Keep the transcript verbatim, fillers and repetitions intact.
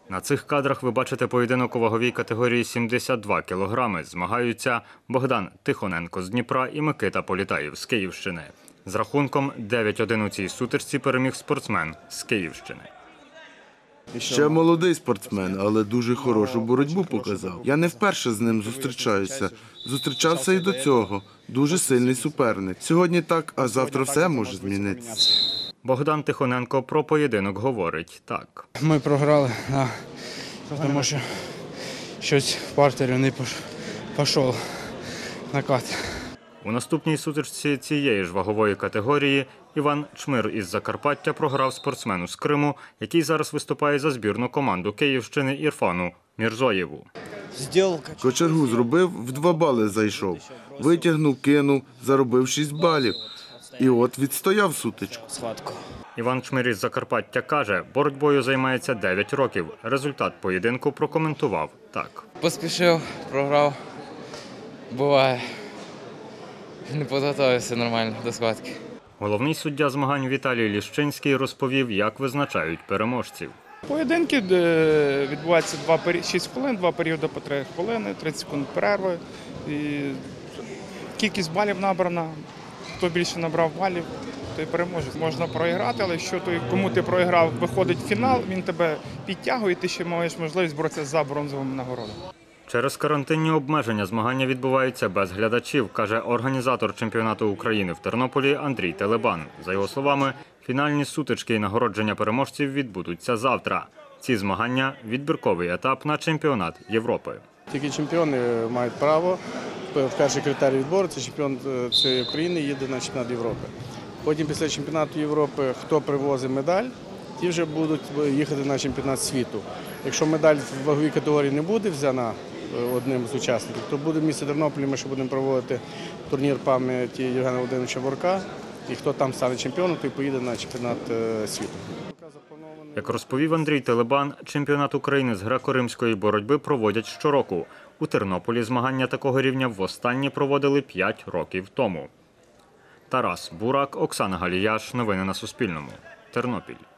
На цих кадрах ви бачите поєдинок у ваговій категорії сімдесят два кілограми. Змагаються Богдан Тихоненко з Дніпра і Микита Політаєв з Київщини. З рахунком дев'ять один у цій сутичці переміг спортсмен з Київщини. Ще молодий спортсмен, але дуже хорошу боротьбу показав. Я не вперше з ним зустрічаюся. Зустрічався і до цього. Дуже сильний суперник. Сьогодні так, а завтра все може змінитися. Богдан Тихоненко про поєдинок говорить так. Ми програли, да, тому що щось в партері не пішов накат. У наступній сутичці цієї ж вагової категорії Іван Чмир із Закарпаття програв спортсмену з Криму, який зараз виступає за збірну команду Київщини Ірфану Мірзоєву. Кочергу зробив, в два бали зайшов. Витягнув, кинув, заробив шість балів. І от відстояв сутичку. Іван Чмир із Закарпаття каже, боротьбою займається дев'ять років. Результат поєдинку прокоментував так. Поспішив, програв. Буває. Не підготувався нормально до схватки. Головний суддя змагань Віталій Ліщинський розповів, як визначають переможців. Поєдинки відбуваються шість хвилин, два періоди по три хвилини, тридцять секунд перерви. І кількість балів набрана. Хто більше набрав балів, той переможе. Можна проіграти, але якщо той, кому ти проіграв, виходить в фінал, він тебе підтягує, і ти ще маєш можливість боротися за бронзовими нагородами. Через карантинні обмеження змагання відбуваються без глядачів, каже організатор чемпіонату України в Тернополі Андрій Телебан. За його словами, фінальні сутички і нагородження переможців відбудуться завтра. Ці змагання – відбірковий етап на чемпіонат Європи. Тільки чемпіони мають право. Перший критерій відбору – це чемпіон цієї України їде на чемпіонат Європи. Потім після чемпіонату Європи, хто привозить медаль, ті вже будуть їхати на чемпіонат світу. Якщо медаль в ваговій категорії не буде взяна одним з учасників, то буде в місті Тернополі, ми ще будемо проводити турнір пам'яті Євгена Володимировича Борка. І хто там стане чемпіоном, той поїде на чемпіонат світу. Як розповів Андрій Телебан, чемпіонат України з греко-римської боротьби проводять щороку. У Тернополі змагання такого рівня востаннє проводили п'ять років тому. Тарас Бурак, Оксана Галіяш. Новини на Суспільному. Тернопіль.